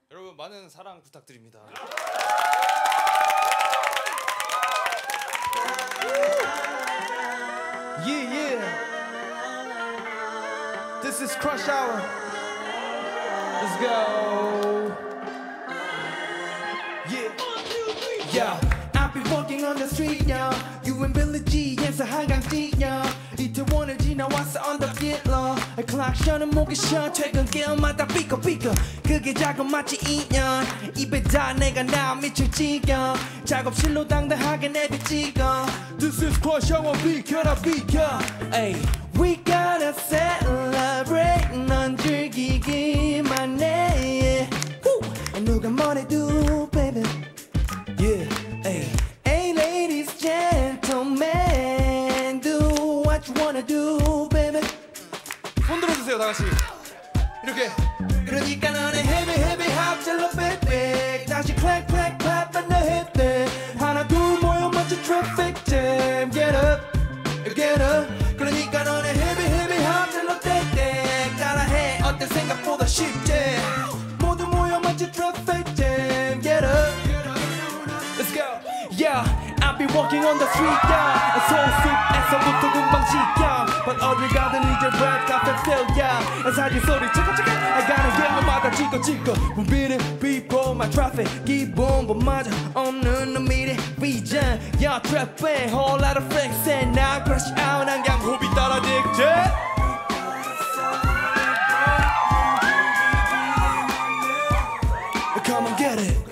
여러분 많은 사랑 부탁드립니다. Yeah, yeah. This is Crush Hour. Let's go. Yeah. Yeah. I've been walking on the street, yeah. You and Billie G에서 한강지, yeah. 이태원을 지나왔어 언덕길로. 클락션은 목이 쉬어. 퇴근길마다 삐꺼삐꺼. 그게 작은 마치 인연. 입에다 내가 나 미칠 지경. 작업실로 당당하게 내비 찍어. This is Crush Hour. 비켜라 비켜. Ay. We gotta celebrate. 넌 즐기기만 해. 누가 뭐래도 baby. Yeah. Ay. Hey ladies, gentlemen, do what you wanna do, baby. 손 들어주세요 다 같이. 이렇게. 그러니까 너네 heavy heavy 합질러 baby. 다시 clap clap clap and the hit there. 하나 둘 모여 먼저 traffic jam. Get up, get up. 그러니까 너네 heavy heavy 합질러 땡땡. 따라해 어때 생각보다 쉽지. 모두 모여 먼저 traffic jam. Get up. Let's go. Yeah, I've been walking on the street, yeah. So 숲에서부터 금방 지겨. But 어딜 가든 이제 red carpet feel, yeah. 사진 소리 찍어. I gotta get 마다 찍어. 분비는 before my traffic. 기본법마저 없는 놈이래 region. Yeah, traffic, whole lot of flex. And now crush out, 난 그냥 호비 따라 직진. Come on, get it.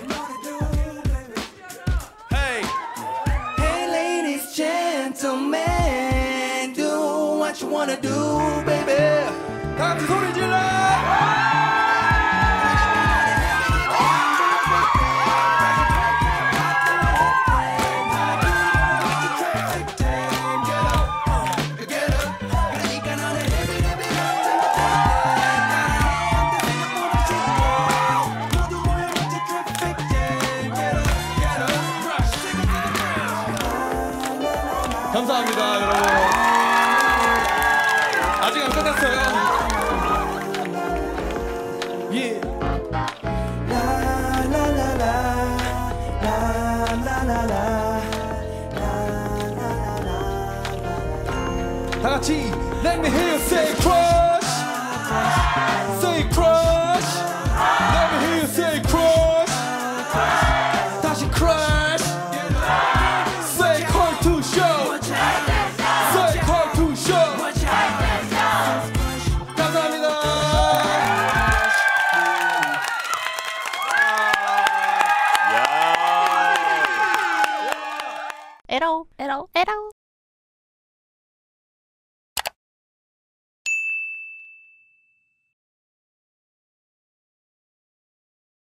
Gentlemen, do what you wanna do, baby. 다 같이 소리 질러. 감사합니다 여러분. 아직 안 끝났어요. Yeah. La la la la la la la la 다 같이 Let me hear you say crush. Say crush. Let me hear you say crush. 다시 crush. Say 컬투쇼. Say 컬투쇼. 감사합니다. 에러.